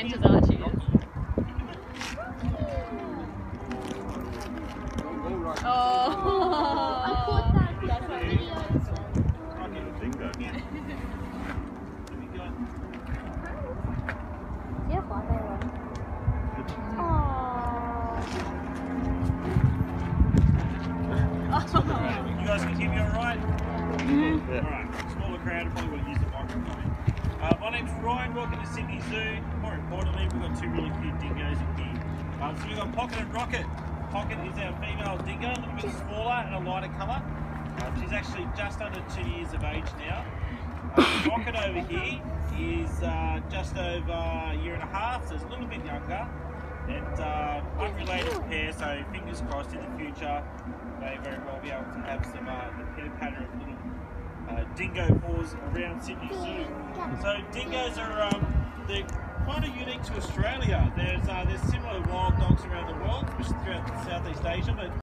changes Archie. Oh, I caught that because of videos. I get a dingo. Yeah, why they were. You guys can hear me alright? Yeah. Alright, smaller crowd, probably will use the microphone. My name's Ryan, welcome to Sydney Zoo. More importantly, we've got two really cute dingoes in here. So we've got Pocket and Rocket. Pocket is our female dingo, a little bit smaller and a lighter colour. She's actually just under 2 years of age now. Rocket over here is just over a year and a half, so it's a little bit younger. And unrelated pair, so fingers crossed in the future may very well be able to have some the pitter patter of little dingo paws around Sydney Zoo. So dingoes are they're kind of unique to Australia. There's similar wild dogs around the world, especially throughout Southeast Asia, but